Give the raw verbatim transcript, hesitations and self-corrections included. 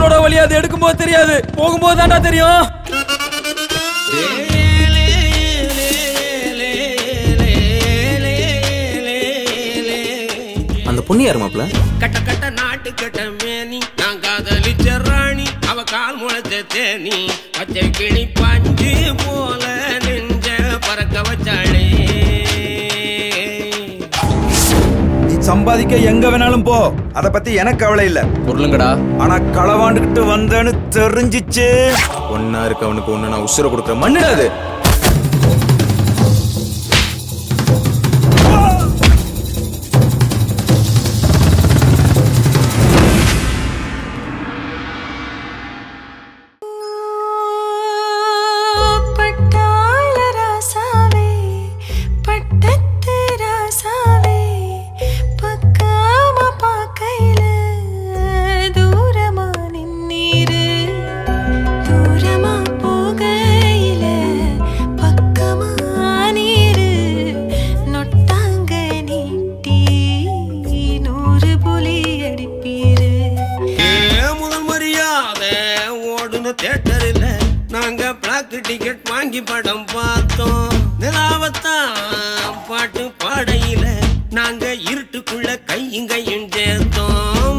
உசுரோட வழி அது எடுக்கும்போது தெரியாது, போகும்போது தாண்டா தெரியும். அந்த பொண்ணு யாரு மாப்ள? கட்ட கட்ட நாட்டு கட்ட மேனி, நான் காதலிச்ச ராணி, அவ கால் முளைச்ச தேனி, பச்சை கிளி பஞ்சு போல நெஞ்ச பறக்க வச்சாளே. நீ சம்பாதிக்க எங்க வேணாலும் போ, அத பத்தி எனக்கு கவலை இல்ல. பொருளுங்கடா. ஆனா களவாண்டுகிட்டு வந்தேன்னு தெரிஞ்சிச்சு, ஒன்னா இருக்க அவனுக்கு ஒண்ணு நான் உசுர கொடுக்குற மண்ணிடாது. தியேட்டரில் நாங்க பிளாக் டிக்கெட் வாங்கி படம் பார்த்தோம். நிலாவத்தான் பாட்டு